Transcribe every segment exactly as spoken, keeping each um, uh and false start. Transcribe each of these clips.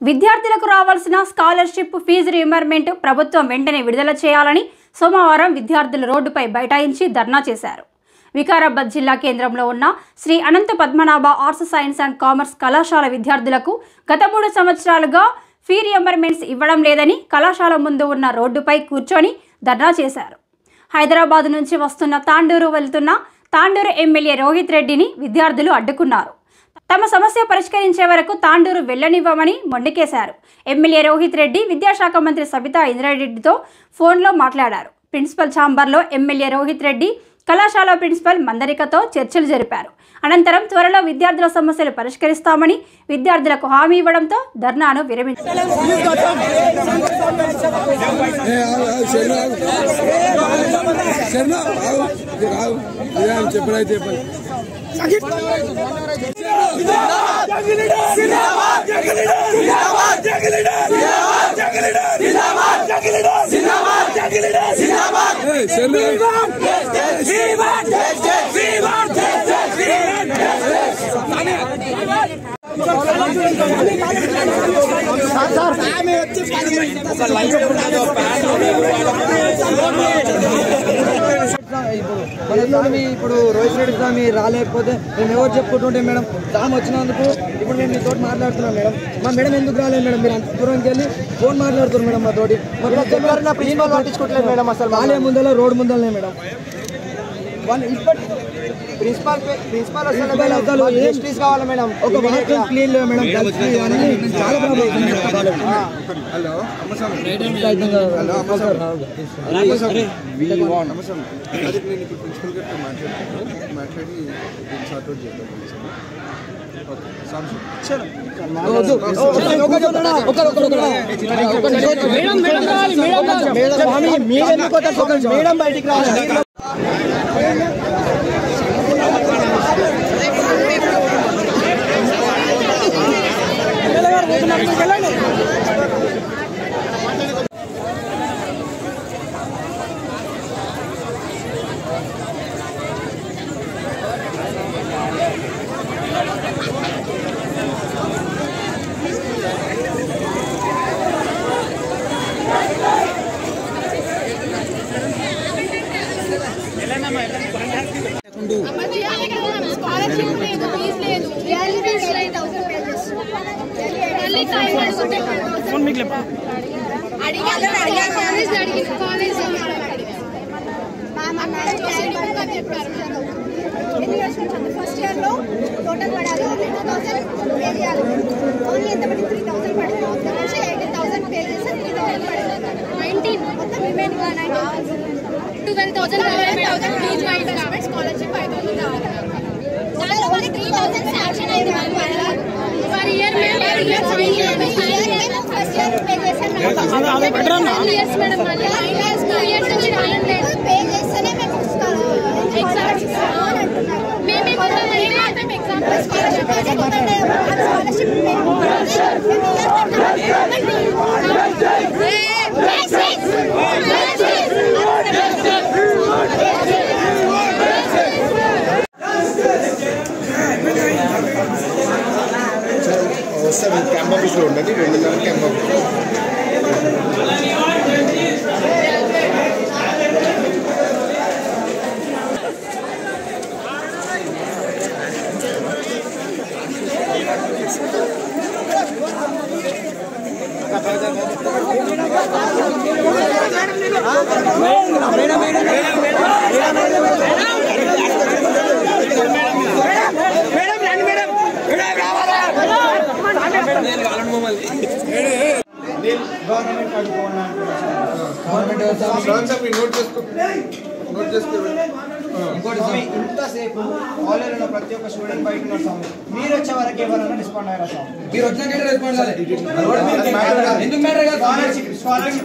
విద్యార్థులకు రావాల్సిన scholarship fee reimbursement ప్రభుత్వం వెంటనే విడుదల చేయాలని సోమవారం విద్యార్థులు రోడ్డుపై బైఠాయించి ధర్నా చేశారు. వికారాబాద్ జిల్లా కేంద్రంలో ఉన్న Shri Anantha Padmanabha arts science and commerce కళాశాల విద్యార్థులకు గత మూడు సంవత్సరాలుగా ఫీ రీయింబర్స్మెంట్స్ ఇవ్వడం లేదని కళాశాల ముందు ఉన్న రోడ్డుపై కూర్చొని ధర్నా చేశారు. హైదరాబాద్ నుంచి వస్తున్న తాండూరు వెళ్తున్న తాండూరు ఎమ్మెల్యే రోహిత్ రెడ్డిని విద్యార్థులు అడ్డుకున్నారు. తమ సమస్య పరిష్కరించే వరకు తాండూరు వెళ్లనివ్వమని మొండికేశారు. ఎమ్మెల్యే రోహిత్ రెడ్డి విద్యాశాఖ మంత్రి సబితా ఇంద్రారెడ్డితో ఫోన్లో మాట్లాడారు. ప్రిన్సిపల్ ఛాంబర్లో ఎమ్మెల్యే రోహిత్ రెడ్డి కళాశాల ప్రిన్సిపల్ మందరికతో చర్చలు జరిపారు. అనంతరం త్వరలో విద్యార్థుల సమస్యలు పరిష్కరిస్తామని విద్యార్థులకు హామీ ఇవ్వడంతో ధర్నాను విరమించారు. ఇప్పుడు రోహిత్ రెడ్డి స్వామి రాలేకపోతే మేము ఎవరు చెప్పుకుంటుంటే మేడం సామ్ వచ్చినందుకు ఇప్పుడు మేము మీతో మాట్లాడుతున్నాం మేడం. మా మేడం ఎందుకు రాలేదు మేడం? మీరు అంత దూరంకి వెళ్ళి ఫోన్ మాట్లాడుతున్నారు మేడం. మా తోటి ప్రిన్సిపల్ పట్టించుకోవట్లేదు మేడం. అసలు వాళ్ళే ముందర రోడ్డు ముందరనే మేడం. ఇప్పటి ప్రిన్సిపల్ ప్రిన్సిపల్ అసలు జస్టిస్ కావాలి మేడం. ఒక వాటర్ క్లీన్ లేదు మేడం. చాలా ప్రాబ్లం. మేడం బయటికి రావాలి. ఫస్ట్ ఇయర్ లో టోటల్ పడాలి టూ థౌసండ్ పే చేయాలి. ఓన్లీ ఎంత పడి త్రీ థౌసండ్ పడింది. మొత్తం నుంచి ఎయిటీన్ థౌసండ్ పే చేస్తే త్రీ థౌసండ్ పడింది. నైన్టీన్ మొత్తం remain twelve thousand thousand fees wise scholarship five thousand కావాలి. ఓన్లీ త్రీ థౌసండ్ శాంక్షన్ అయింది ma'am. Per year first year pay చేసాం ఇయర్స్ మేడం. మళ్ళీ ఇయర్స్ టూ ఇయర్స్ నుంచి రాయడం లేదు. పే చేస్తేనే మేము ఎగ్జామ్స్ వస్తాం. క్యాంప్ ఆఫీస్లో ఉండదు. రెండున్నర క్యాంప్ ఆఫీస్ ఇంతసేపు కాలేజీలో ప్రతి ఒక్క స్టూడెంట్ బయట ఉన్నారు స్వామి. మీరు వచ్చే వరకు ఎవరైనా రెస్పాండ్ అయ్యారా స్వామి? మీరు వచ్చిన రెస్పాండ్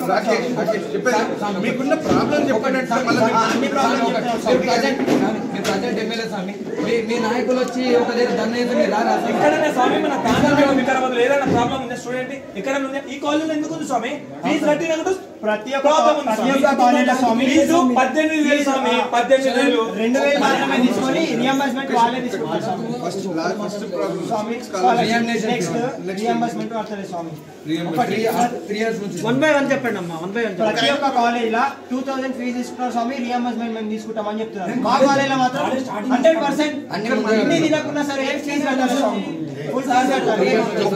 మీకున్న ప్రాబ్లం చెప్పండి. అన్ని ప్రాబ్లం అర్జెంట్ ఎమ్మెల్యే స్వామి మీ- మీ నాయకులు వచ్చి ఒక దగ్గర ధర్నా చేస్తే మీరు రారా స్వామి? ఇక్కడనే స్వామి మన కాంగ్రెస్ వికారాబాద్ ఏదైనా ప్రాబ్లం ఉంది స్టూడెంట్ ఇక్కడ ఉంది ఈ కాలేజ్ ఎందుకు ఉంది స్వామి ఫీజు కట్టినందుకు ప్రతి ఒక్క ప్రాబ్లం ఉంది ప్రతి స్వామి. ఒక్క కాలేజీలో స్వామి ఫీజు పద్దెనిమిది వేలు స్వామి పద్దెనిమిది వేలు రెండు వేలు మాత్రమే తీసుకొని రియంబర్స్మెంట్ వాళ్ళే తీసుకుంటారు స్వామి. స్వామి నెక్స్ట్ రియంబర్స్మెంట్ వస్తుంది స్వామి. త్రీ ఇయర్స్ నుంచి వన్ బై వన్ చెప్పండి అమ్మా వన్ బై వన్ ప్రతి ఒక్క కాలేజ్ లా టూ థౌసండ్ ఫీజు తీసుకున్నారు స్వామి, రియంబర్స్మెంట్ మేము తీసుకుంటామని చెప్తున్నారు. మా కాలేజ్ లో మాత్రం హండ్రెడ్ పర్సెంట్ అన్ని తినకున్నా సరే ఫీజు కట్టాలి స్వామి, ఫుల్ ఫీజు కట్టాలి.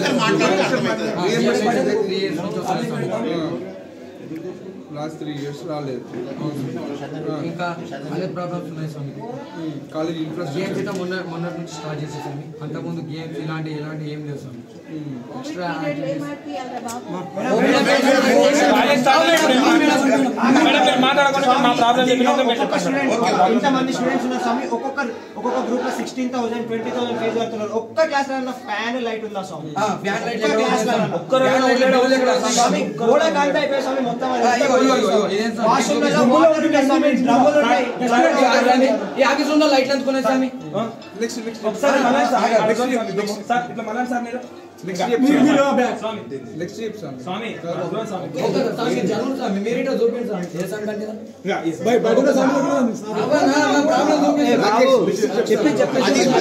లాస్ట్ త్రీ ఇయర్స్ రాలేదు. ఇంకా అదే ప్రాబ్లమ్స్ ఉన్నాయి స్వామి. కాలేజ్ గేమ్స్ ఇన్ఫ్రాస్ట్రక్చర్ అయితే మొన్న మొన్నటి నుంచి స్టార్ట్ చేసేది స్వామి. అంతకుముందు గేమ్స్ ఇలాంటి ఇలాంటి ఏం లేవు స్వామి. ఎక్స్ట్రా ఒక్కొక్క స్టూడెంట్ ఇంతమంది స్టూడెంట్స్ ఉన్నారు స్వామి, ఒక్కొక్క ఒక్కొక్క గ్రూప్ లో sixteen thousand twenty thousand fee కడుతున్నారు. ఒక్క క్లాస్ లో ఫ్యాన్ లైట్ ఉందా స్వామి? ఫ్యాన్ లైట్ ఒక్క క్లాస్ లో స్వామి గోడ కాంతి అయిపోయి స్వామి మొత్తం వాష్రూమ్లలో వాటర్ ఉన్నాయి స్వామి, డ్రమ్ములు ఉన్నాయి. ఈ ఆఫీస్ లో లైట్లు అందుకున్నాయి స్వామి. నెక్స్ట్ నెక్స్ట్ ఒకసారి మళ్ళీ సార్ సార్ ఇట్లా మళ్ళీ సార్ మీరు నెక్స్ట్ స్వామి నెక్స్ట్ స్టెప్ సార్ స్వామి అర్థం స్వామి స్వామి జరుగుతుంది స్వామి. మీరు ఇట్లా చూపించండి స్వామి. ఏ స్వామి కంటే ఇంకా ఈ చెప్పి చెప్పి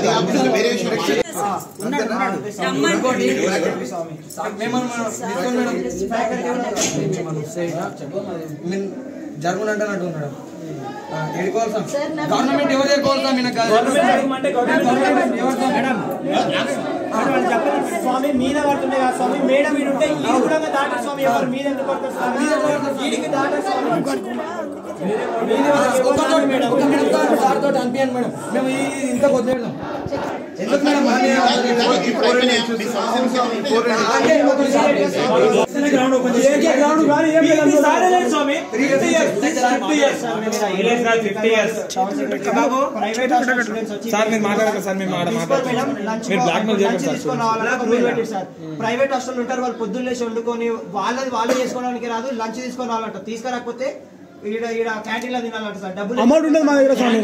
జరుగునంటే అంటున్నాడు ఎడుకోవాలి స్వామి. గవర్నమెంట్ ఎవరు ఎడుకోవాలి స్వామి? నాకు కాదు. అంటే గవర్నమెంట్ స్వామి మీద పడుతుండే కదా స్వామి, మేడం మీద ఉంటే ఈ కూడా దాట స్వామి, ఎవరు మీద ఎందుకు పడతారు స్వామి? ఈడికి దాట స్వామి. సార్ తోటి అనిపించండి మేడం, మేము ఈ- ఇంత వదిలేద్దాం. ఎందుకు మేడం ప్రైవేట్ హాస్టల్ ఉంటారు, వాళ్ళు పొద్దున్న లేచి వండుకొని వాళ్ళది వాళ్ళు చేసుకోవడానికి రాదు, లంచ్ తీసుకొని రావాలంట. తీసుకురాకపోతే ఈడ ఈడ క్యాంటీన్ లో తినాలంట సార్. డబ్బులు అమౌంట్ ఉండదు మా దగ్గర స్వామి.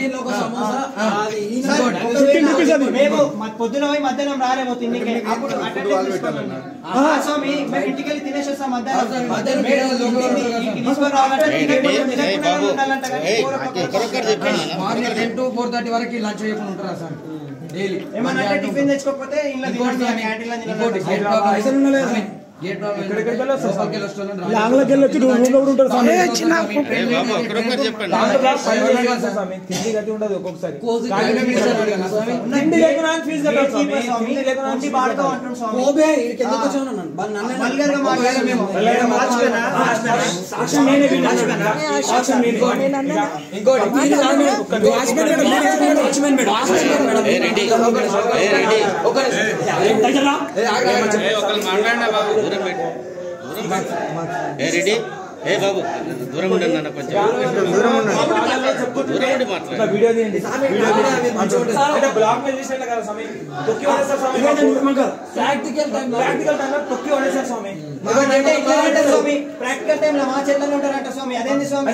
మేము పొద్దున పోయి మధ్యాహ్నం రాలేమో తిండికి, అప్పుడు అటెండెన్స్ తీసుకోవాలన్నా స్వామి. మేము ఇంటికి వెళ్ళి తినేసి వస్తాం మధ్యాహ్నం. తీసుకొని రావాలంటే ఉండాలంట. Morning ten to four thirty వరకు లంచ్ చేయకుండా ఉంటారా సార్ డైలీ? ఏమన్నా టిఫిన్ తెచ్చుకోకపోతే ఇంట్లో క్యాంటీన్ లో గేట్ లాంగ్లోకి వెళ్ళి వచ్చి రూమ్ లో కూడా ఉంటారు స్వామి. తిండి గతి ఉండదు ఒక్కొక్కసారి రెడీ ఏ బాబు దూరం ఉండండి అన్న, కొంచెం దూరం ఉండి మాట్లాడు. వీడియో తీయండి బ్లాక్ మీద తీసినట్టు కదా స్వామి. తొక్కి పడేస్తారు స్వామి. ప్రాక్టికల్ టైం ప్రాక్టికల్ టైం తొక్కి పడేస్తారు స్వామి. ప్రాక్టికల్ టైం లో మా చేతుల్లో ఉంటారంట స్వామి. అదేంటి స్వామి?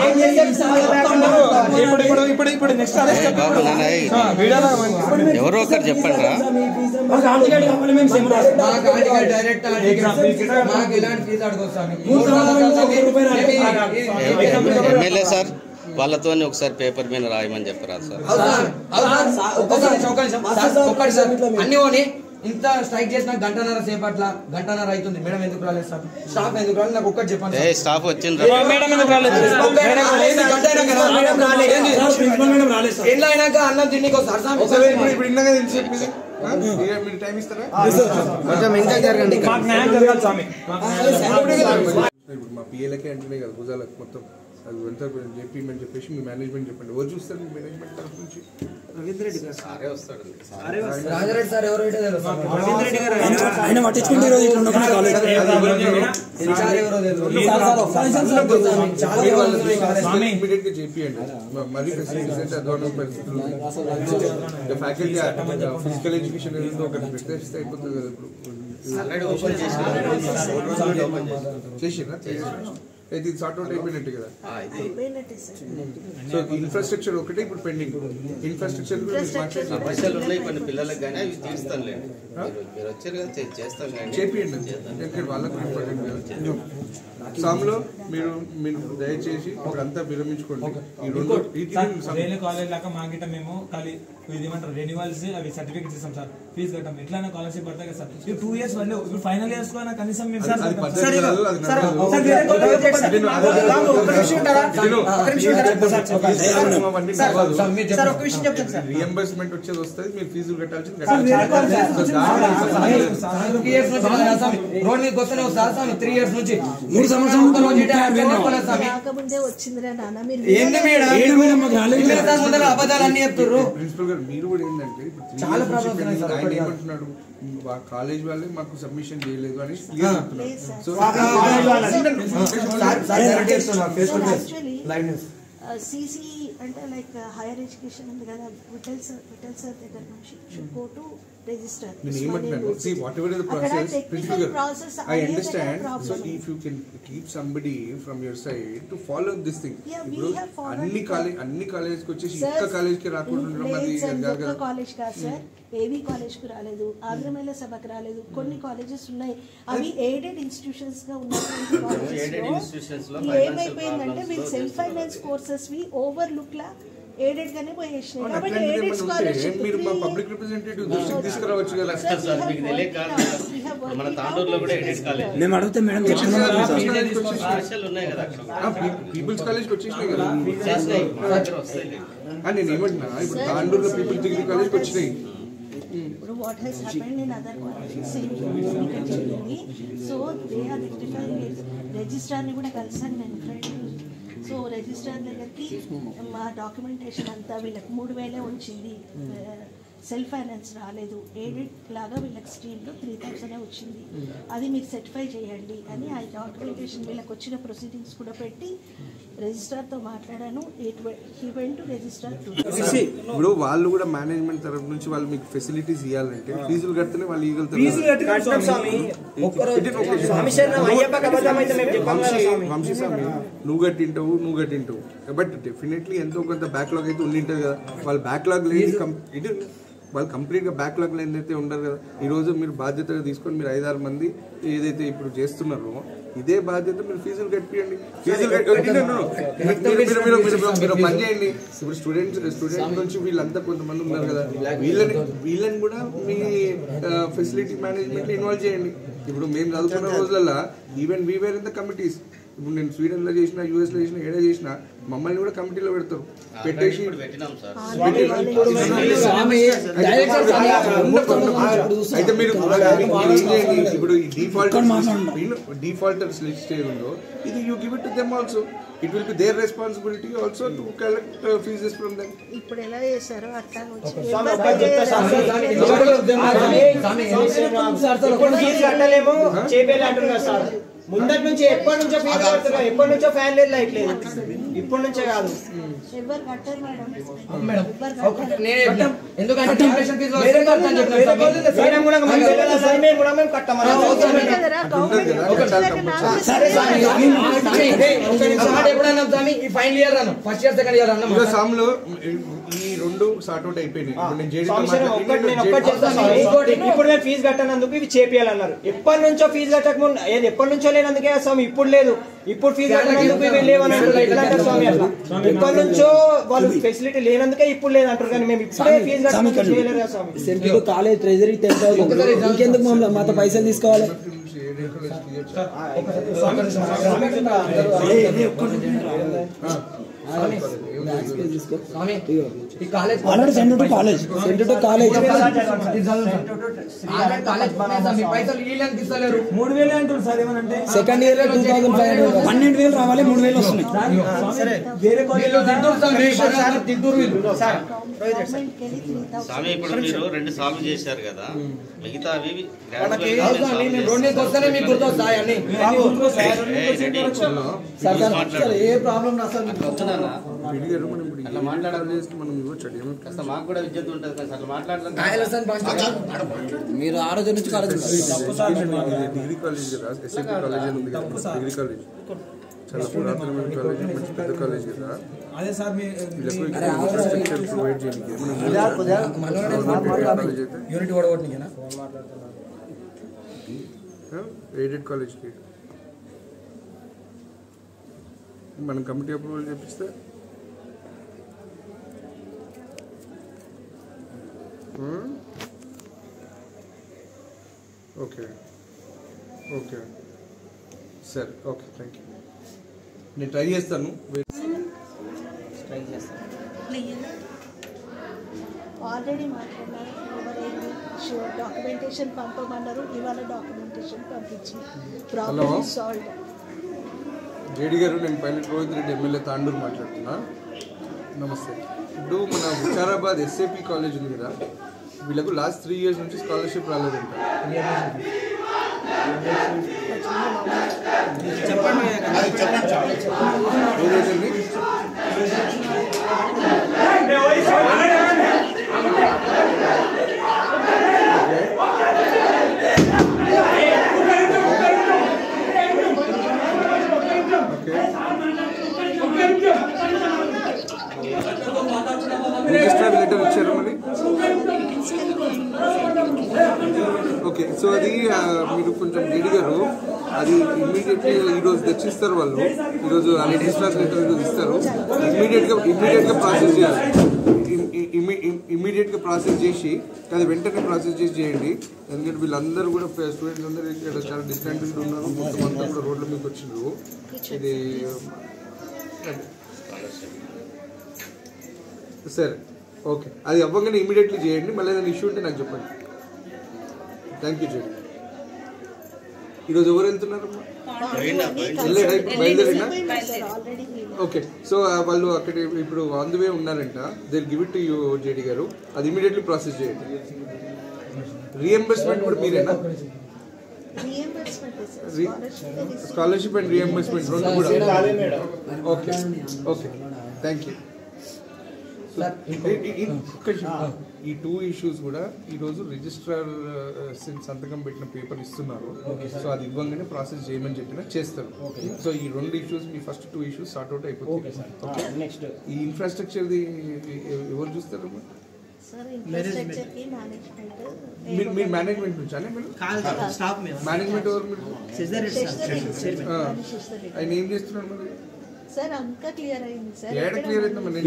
ఇప్పుడు ఇప్పుడు ఇప్పుడు ఇప్పుడు నెక్స్ట్ బాబు నాన్న ఎవరో ఒకరు చెప్పండి రా. డైరెక్ట్ మాకు ఇలాంటి ఫీజు అడగొస్తాను. ఎమ్మెల్యే సార్ వాళ్ళతో ఒకసారి పేపర్ మీద రాయమని చెప్పరా సార్. ఒక్కటి సార్ అన్ని పోనీ ఇంత స్ట్రైక్ చేసిన గంటన్నర సేపట్ల గంటన్నర అవుతుంది. మేడం ఎందుకు రాలేదు సార్? స్టాఫ్ ఎందుకు రాలేదు? నాకు ఒక్కటి చెప్పండి. ఏ స్టాఫ్ వచ్చింది ఎట్లా అయినాక అన్నం తిండికి వస్తారు సార్. ఇప్పుడు ఇందాక తెలిసి మీరు టైం ఇస్తారా? కొంచెం ఇంకా జరగండి. మాకు న్యాయం జరగాలి స్వామి. ఇప్పుడు మా పిఎలకే అంటున్నాయి కదా భుజాలకు మొత్తం అది వెళ్తా చెప్పిమని చెప్పేసి మీ మేనేజ్మెంట్ చెప్పండి. ఎవరు చూస్తారు మీ మేనేజ్మెంట్ తరఫు నుంచి? రాజరెడ్డి సార్ ఎవరు ఆయన పట్టించుకుంటే ఈరోజు ఇట్లా ఉండకుండా కాలేదు. ఇమీడియట్ గా చెప్పండి. మరీ అధ్వానం పరిస్థితులు ఫ్యాకల్టీ ఫిజికల్ ఎడ్యుకేషన్ ఏదో ఒకటి పెట్టేస్తే అయిపోతుంది కదా. ఇప్పుడు చేసినా అయితే ఇది సార్ట్ అవుట్ అయిపోయినట్టు కదా. అయిపోయినట్టే సార్. సో ఇన్ఫ్రాస్ట్రక్చర్ ఒకటే ఇప్పుడు పెండింగ్. ఇన్ఫ్రాస్ట్రక్చర్ సమస్యలు ఉన్నాయి కొన్ని పిల్లలకు కానీ అవి తీరుస్తానులేండి. మీరు వచ్చారు కదా చేస్తాం కానీ చేపియండి, ఎందుకంటే వాళ్ళకు ఇంపార్టెంట్ కదా. సామ్లో మీరు మీరు దయచేసి ఇప్పుడంతా విరమించుకోండి. ఈ రెండు వేరే కాలేజ్ లాగా మాకిట మేము ఖాళీ ఇది ఏమంటారు రెన్యువల్స్ అవి సర్టిఫికేట్స్ ఇస్తాం సార్. ఫీజు కట్టాం ఎట్లయినా స్కాలర్షిప్ పడతాయి కదా సార్. ఈ టూ ఇయర్స్ వాళ్ళు ఇప్పుడు ఫైనల్ ఇయర్స్ లో కనీసం మేము సార్ రియంబర్స్మెంట్ వచ్చేది వస్తుంది, మీరు ఫీజులు కట్టాల్సింది రోడ్ మీకు వస్తూనే వస్తారు స్వామి. త్రీ ఇయర్స్ నుంచి మూడు సంవత్సరాల రాకముందే వచ్చిందిరా నాన్న. మీరు ఏంది మేడం అబద్ధాలు అన్ని చెప్తారు. ప్రిన్సిపల్ గారు మీరు కూడా ఏంటంటే చాలా ప్రాబ్లమ్స్ ఆయన ఏమంటున్నాడు, కాలేజ్ వాళ్ళే మాకు సబ్మిషన్ చేయలేదు అని క్లియర్ చెప్తున్నారు. సో సిసి అంటే లైక్ హైయర్ ఎడ్యుకేషన్ ఉంది కదా, విఠల్ సార్ విఠల్ సార్ దగ్గర నుంచి షుడ్ గో టు రిజిస్టర్. నేను ఏమంటున్నాను, see whatever is the process, principal process I understand. So if you can keep somebody from your side to follow this thing. ఇప్పుడు అన్ని college అన్ని college కి వచ్చేసి ఒక్క కాలేజ్ కి రాకుండా ఉండడం అది ఒక్క కాలేజ్ కాదు సార్. ఏవి కాలేజ్ కు రాలేదు, ఆంధ్రమేళ సభకు రాలేదు. కొన్ని కాలేజెస్ ఉన్నాయి, అవి ఎయిడెడ్ ఇన్స్టిట్యూషన్స్ గా ఉన్నటువంటి కాలేజెస్ లో ఏమైపోయిందంటే వీళ్ళు self finance courses we overlook లా ఎయిడెడ్ గానే పోయేసినాయి. కాబట్టి ఎయిడెడ్ స్కాలర్షిప్ మీరు మా పబ్లిక్ రిప్రజెంటేటివ్ దృష్టికి తీసుకురావచ్చు కదా సార్. మీకు తెలియక మన తాండూరులో కూడా ఎడిట్ కాలేజ్ మేము అడిగితే మేడం సమస్యలు ఉన్నాయి కదా పీపుల్స్ కాలేజ్ కి వచ్చేసినాయి కదా. చేసినాయి మా దగ్గర వస్తాయి. నేను ఏమంటున్నా, ఇప్పుడు తాండూరులో పీపుల్స్ డిగ్రీ కాలేజ్ కి వచ్చినాయి. ఇప్పుడు what has happened in other colleges ఇక్కడ జరిగింది. So they are rectifying it. రిజిస్ట్రార్ని కూడా కలిసాను నేను ఫ్రెండ్. సో రిజిస్ట్రార్ దగ్గరికి మా డాక్యుమెంటేషన్ అంతా వీళ్ళకి మూడు వేలే వచ్చింది, సెల్ఫ్ ఫైనాన్స్ రాలేదు. ఎయిడెడ్ లాగా వీళ్ళకి స్ట్రీమ్లో త్రీ థౌసండ్ వచ్చింది. అది మీరు సర్టిఫై చేయండి అని ఆ డాక్యుమెంటేషన్ వీళ్ళకి వచ్చిన ప్రొసీడింగ్స్ కూడా పెట్టి రిజిస్ట్రార్తో మాట్లాడాను. రిజిస్ట్రార్ ఇప్పుడు వాళ్ళు కూడా మేనేజ్మెంట్ తరఫు నుంచి వాళ్ళు మీకు ఫెసిలిటీస్ ఇవ్వాలంటే ఫీజులు కడితేనే వాళ్ళు ఇవ్వగలుగుతారు. వంశీ స్వామి నువ్వు కట్టింటావు నువ్వు కట్టింటావు బట్ డెఫినెట్లీ ఎంతో కొంత బ్యాక్లాగ్ అయితే ఉండింటుంది కదా. వాళ్ళు బ్యాక్లాగ్ లేని ఇటు వాళ్ళు కంప్లీట్గా బ్యాక్లాగ్ లేనిదైతే ఉండరు కదా. ఈరోజు మీరు బాధ్యతగా తీసుకొని మీరు ఐదారు మంది ఏదైతే ఇప్పుడు చేస్తున్నారో ఇదే బాధ్యత మీరు ఫీజులు కట్టియండి. ఫీజులు కట్టి మీరు పని చేయండి. ఇప్పుడు స్టూడెంట్స్ స్టూడెంట్ నుంచి వీళ్ళంతా కొంతమంది ఉన్నారు కదా, వీళ్ళని వీళ్ళని కూడా మీ ఫెసిలిటీ మేనేజ్మెంట్ ఇన్వాల్వ్ చేయండి. ఇప్పుడు మేము చదువుకున్న రోజులలో even we were in the committees. ఇప్పుడు నేను స్వీడన్లో చేసిన, యూఎస్లో చేసిన, ఏడా చేసిన మమ్మల్ని కూడా కమిటీలో పెడతారు. పెట్టేసి అయితే మీరు ఏం చేయండి, ఇప్పుడు ఈ డిఫాల్ట్ డిఫాల్టర్స్ లిస్ట్ ఏది ఉందో ఇది you give it to them also. It will be their responsibility also to collect fees from them. ఇప్పుడు ఎలా చేశారో అట్లా ముందటి నుంచి ఎప్పటి నుంచో ఫీజు కడుతున్నా, ఎప్పటి నుంచో ఫ్యాన్ లేదు, లైట్ లేదు. ఇప్పటి నుంచే కాదు. ఎవరు కట్టారు మేడం? ఎందుకంటే ఫైనల్ ఇయర్ అన్న ఫస్ట్ ఇయర్ సెకండ్ ఇయర్ అన్న సామ్లో ఈ రెండు సార్ట్ అవుట్ అయిపోయినాయి. ఇప్పుడు నేను ఫీజు కట్టనందుకు ఇవి చేపియాలన్నారు. ఎప్పటి నుంచో ఫీజు కట్టక ముందు ఎప్పటి నుంచో లేనందుకే స్వామి ఇప్పుడు లేదు. ఇప్పుడు ఫీజు కట్టనందుకు ఇవి లేవని అంటారు స్వామి. అట్లా ఎప్పటి నుంచో వాళ్ళు ఫెసిలిటీ లేనందుకే ఇప్పుడు లేదు అంటారు. కానీ మేము ఇప్పుడే ఫీజు కట్టడం చేయలేదు కదా స్వామి. కాలేజ్ ట్రెజరీ ఇంకెందుకు మమ్మల్ని మాతో పైసలు తీసుకోవాలి? మూడు వేలు అంటారు సార్. ఏమనంటే second year two thousand five hundred పన్నెండు వేలు రావాలి, మూడు వేలు వస్తున్నాయి. వేరే స్వామి ఇప్పుడు మీరు రెండు సాల్వ్ చేశారు కదా, మిగతా అవి ఏ ప్రాబ్లం అట్లా మాట్లాడాలి. మాకు కూడా విద్యుత్ ఉంటుంది కదా, అట్లా మాట్లాడలేదు. మీరు ఆ రోజు నుంచి college degree college SMP college ఉంది కదా, డిగ్రీ కాలేజ్ చాలా పురాతనమైన కాలేజ్, మంచి పెద్ద కాలేజ్ కదా. అదే సార్ మీ వీళ్ళకు ఇన్ఫ్రాస్ట్రక్చర్ ప్రొవైడ్ చేయడానికి కాలేజ్ అయితే యూనిట్ ఓడగొట్టినా ఎయిడెడ్ కాలేజ్కి మనం కమిటీ అప్రూవల్ చేపిస్తే ఓకే ఓకే సరే ఓకే థ్యాంక్ యూ. నేను ట్రై చేస్తాను. ట్రై చేస్తాను. ఆల్రెడీ మాట్లాడినారు, ఎవరైనా డాక్యుమెంటేషన్ పంపమన్నారు, ఇవాళ డాక్యుమెంటేషన్ పంపించి ప్రాబ్లమ్ సాల్వ్. జేడి గారు, నేను పైలట్ రోహిత్ రెడ్డి ఎమ్మెల్యే తాండూరు మాట్లాడుతున్నా. నమస్తే. ఇప్పుడు మన వికారాబాద్ ఎస్ఏపీ కాలేజ్ ఉంది కదా, వీళ్ళకు లాస్ట్ త్రీ ఇయర్స్ నుంచి స్కాలర్షిప్ రాలేదంట. ఏదైతే రిజిస్టర్ లెటర్ ఇచ్చారు మరి. ఓకే, సో అది మీరు కొంచెం అడిగారు, అది ఇమ్మీడియట్లీ ఈరోజు తెచ్చిస్తారు వాళ్ళు. ఈరోజు ఆ రిజిస్టర్ లెటర్ ఈరోజు ఇస్తారు. ఇమ్మీడియట్గా ఇమ్మీడియట్గా ప్రాసెస్ చేయాలి. ఇమ్మీడియట్గా ప్రాసెస్ చేసి అది వెంటనే ప్రాసెస్ చేసి చేయండి. ఎందుకంటే వీళ్ళందరూ కూడా స్టూడెంట్స్ అందరూ ఇక్కడ చాలా డిస్టాంటెడ్ ఉన్నారు. మొత్తం అంతా కూడా రోడ్ల మీకు వచ్చిండ్రు. ఇది సరే ఓకే, అది అవ్వగానే ఇమీడియట్లీ చేయండి. మళ్ళీ ఏదైనా ఇష్యూ ఉంటే నాకు చెప్పండి. థ్యాంక్ యూ చేయండి. ఈరోజు ఎవరు వెళ్తున్నారు? బయలుదేరినా? ఓకే, సో వాళ్ళు అక్కడ ఇప్పుడు ఆన్ ది వే ఉన్నారంట. They give it to you JD గారు. అది ఇమీడియట్లీ ప్రాసెస్ చేయండి. రీఎంబర్స్మెంట్ కూడా మీరేనా? స్కాలర్షిప్ అండ్ రీఎంబర్స్మెంట్ రెండు కూడా. Okay okay thank you. ఈ టూ ఇష్యూస్ కూడా ఈరోజు రిజిస్ట్రార్ సంతకం పెట్టిన పేపర్ ఇస్తున్నారు. సో అది ఇవ్వగానే ప్రాసెస్ చేయమని చెప్పినా చేస్తారు. సో ఈ రెండు ఇష్యూస్, మీ first two issues sort out అయిపోతుంది. నెక్స్ట్ ఈ ఇన్ఫ్రాస్ట్రక్చర్ది ఎవరు చూస్తారు? మీరు మీరు మేనేజ్మెంట్ నుంచి అనే మీరు మేనేజ్మెంట్ ఎవరు? ఆయన ఏం చేస్తున్నారు మరి? సార్ అంతా క్లియర్ అయింది సార్. ఏడ క్లియర్ అయింది మరి?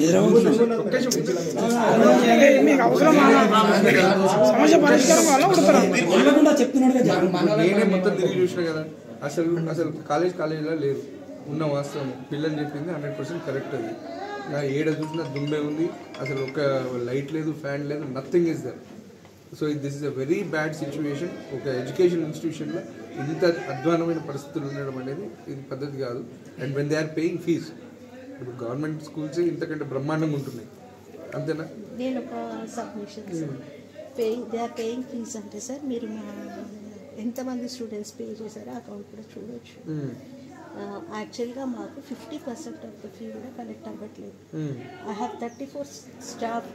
నేనే మొత్తం తిరిగి చూసిన కదా. అసలు అసలు కాలేజ్ కాలేజీలో లేదు, ఉన్న వాస్తవం. పిల్లలు చెప్పింది హండ్రెడ్ పర్సెంట్ కరెక్ట్. అది నా ఏడ చూసినా దుమ్మే ఉంది. అసలు ఒక లైట్ లేదు, ఫ్యాన్ లేదు, nothing is there. So this is a very bad situation. ఒక ఎడ్యుకేషన్ ఇన్స్టిట్యూషన్లో ఇంత అధ్వానమైన పరిస్థితులు ఉండడం అనేది ఇది పద్ధతి కాదు. And when they are paying fees, ఇప్పుడు గవర్నమెంట్ స్కూల్స్ ఇంతకంటే బ్రహ్మాండంగా ఉంటున్నాయి, అంతేనా? నేను ఒక submission paying they are paying fees అంటే సార్, మీరు మా ఎంతమంది స్టూడెంట్స్ పే చేశారో అకౌంట్ కూడా చూడవచ్చు. యాక్చువల్గా మాకు fifty percent of the fee కూడా కలెక్ట్ అవ్వట్లేదు. I have thirty four staff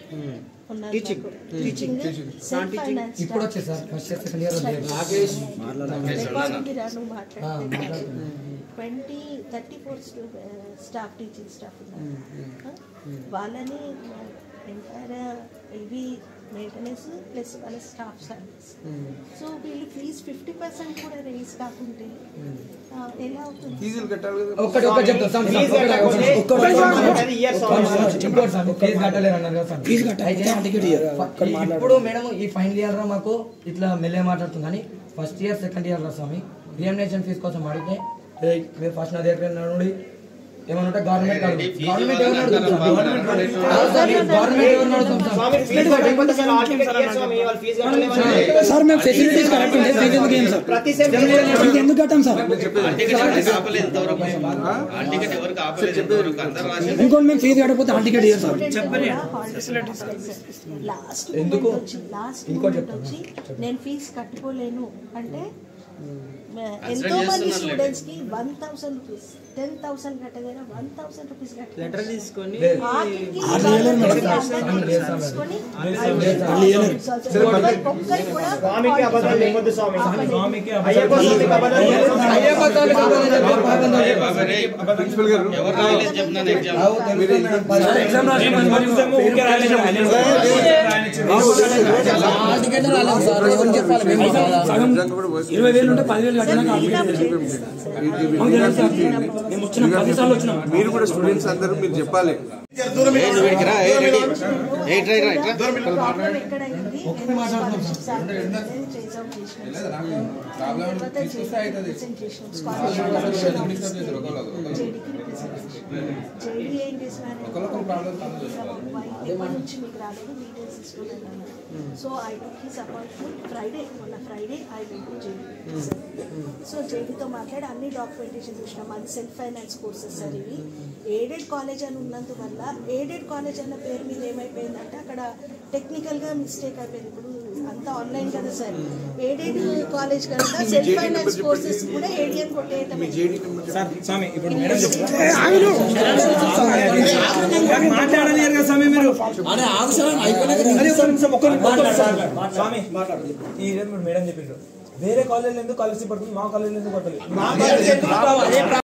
twenty thirty four staff teaching staff ఉన్నారు. వాళ్ళని ఎంటైర్ ఇవి మెయింటెనెన్స్ ప్లస్ వాళ్ళ స్టాఫ్ సర్వీస్. సో వీళ్ళు ఫీజ్ ఫిఫ్టీ పర్సెంట్ కూడా రేస్ కాకుంటే ఎలా అవుతుంది? ఫీజులు కట్టాలి. ఇప్పుడు మేడం ఈ ఫైనల్ ఇయర్ లో మాకు ఇట్లా మెల్లే మాట్లాడుతుంది కానీ ఫస్ట్ ఇయర్ సెకండ్ ఇయర్ లో స్వామి రిఎమినేషన్ ఫీజు కోసం అడిగితే మీరు ఫస్ట్ నా దగ్గర నుండి ఏమన్నా గవర్నమెంట్ గవర్నమెంట్ సార్ మేము ఫెసిలిటీస్ కరెక్ట్ ఉంటే ఎందుకు కట్టాం సార్? ఇంకోటి మేము ఫీజు కట్టకపోతే హాల్ టికెట్ ఇయ్యారు సార్. లాస్ట్ ఎందుకు లాస్ట్ ఇంకోటి వచ్చి నేను ఫీజు కట్టుకోలేను అంటే ఎంతో మంది స్టూడెంట్స్ కి one thousand rupees ten thousand కట్టదైనా వన్ థౌసండ్ రూపీస్ కట్టాలి. లెటర్ తీసుకొని ప్రిన్సిపల్ గారు ఇరవై వేలు ఉంటే పదివేలు మీరు కూడా స్టూడెంట్స్ అందరూ మీరు చెప్పాలి. So I took his appointment Friday మొన్న Friday I went to JD. So జేడీతో మాట్లాడి అన్ని డాక్యుమెంటేషన్ చూసినాం. అది సెల్ఫ్ ఫైనాన్స్ కోర్సెస్ సార్ ఇవి. ఎయిడెడ్ కాలేజ్ అని ఉన్నందువల్ల ఎయిడెడ్ కాలేజ్ అన్న పేరు మీద ఏమైపోయిందంటే అక్కడ టెక్నికల్గా మిస్టేక్ అయిపోయింది. ఇప్పుడు అంతా ఆన్లైన్ కదా సార్. ఎయిడెడ్ కాలేజ్ కనుక సెల్ఫ్ ఫైనాన్స్ కోర్సెస్ కూడా ఏడిఎన్ కొట్టేయటం. స్వామి ఇప్పుడు మేడం మాట్లాడలేరు కదా స్వామి మీరు. స్వామి ఈ మేడం చెప్పిండ్రు వేరే కాలేజ్ ఎందుకు కాలేజ్ పడుతుంది, మా కాలేజ్ ఎందుకు పడుతుంది.